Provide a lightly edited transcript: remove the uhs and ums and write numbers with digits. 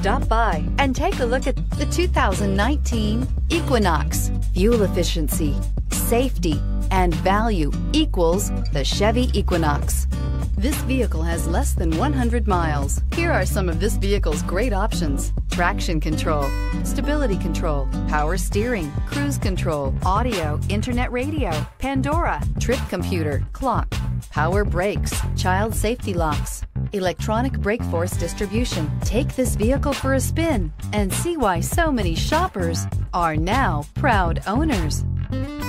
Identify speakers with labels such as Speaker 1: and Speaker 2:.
Speaker 1: Stop by and take a look at the 2019 Equinox. Fuel efficiency, safety, and value equals the Chevy Equinox. This vehicle has less than 100 miles. Here are some of this vehicle's great options: traction control, stability control, power steering, cruise control, audio, internet radio, Pandora, trip computer, clock, power brakes, child safety locks, electronic brake force distribution. Take this vehicle for a spin and see why so many shoppers are now proud owners.